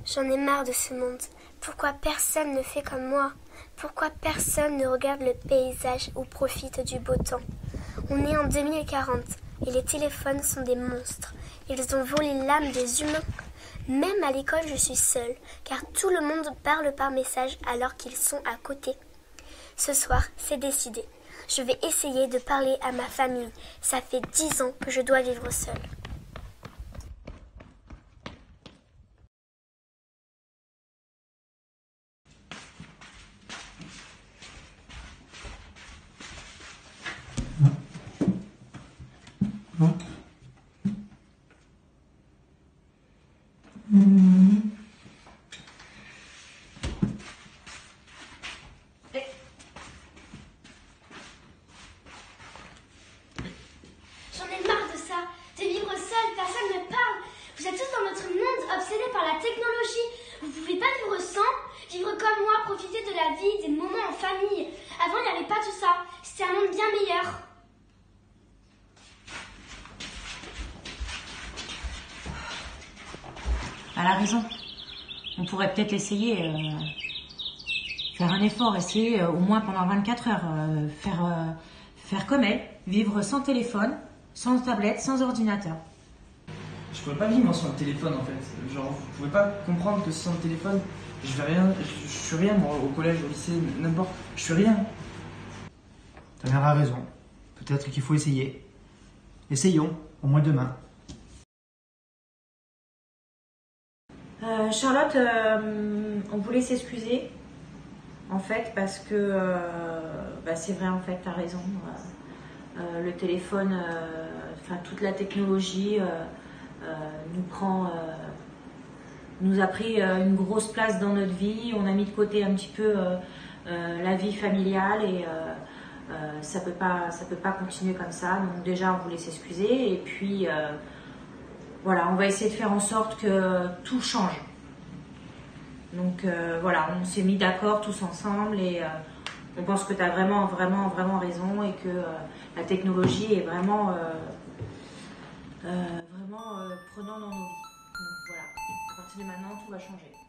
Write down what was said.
J'en ai marre de ce monde. Pourquoi personne ne fait comme moi? Pourquoi personne ne regarde le paysage ou profite du beau temps? On est en 2040 et les téléphones sont des monstres. Ils ont volé l'âme des humains. Même à l'école, je suis seule, car tout le monde parle par message alors qu'ils sont à côté. Ce soir, c'est décidé. Je vais essayer de parler à ma famille. Ça fait 10 ans que je dois vivre seule. J'en ai marre de ça, de vivre seule, personne ne parle. Vous êtes tous dans notre monde, obsédés par la technologie. Vous pouvez pas vivre sans, vivre comme moi, profiter de la vie, des moments en famille. Avant, il n'y avait pas tout ça. C'était un monde bien meilleur. Elle a raison. On pourrait peut-être essayer, faire un effort, essayer au moins pendant 24 heures, faire comme elle, vivre sans téléphone, sans tablette, sans ordinateur. Je pourrais pas vivre sans le téléphone en fait. Genre, vous pouvez pas comprendre que sans le téléphone, je vais rien, je suis rien moi, au collège, au lycée, n'importe, je suis rien. Ta mère a raison. Peut-être qu'il faut essayer. Essayons, au moins demain. Charlotte, on voulait s'excuser, en fait, parce que c'est vrai, en fait, t'as raison. Le téléphone, toute la technologie nous a pris une grosse place dans notre vie. On a mis de côté un petit peu la vie familiale et ça peut pas continuer comme ça. Donc déjà, on voulait s'excuser et puis voilà, on va essayer de faire en sorte que tout change. Donc voilà, on s'est mis d'accord tous ensemble et on pense que tu as vraiment raison et que la technologie est vraiment prenant dans nos vies. Donc voilà, à partir de maintenant, tout va changer.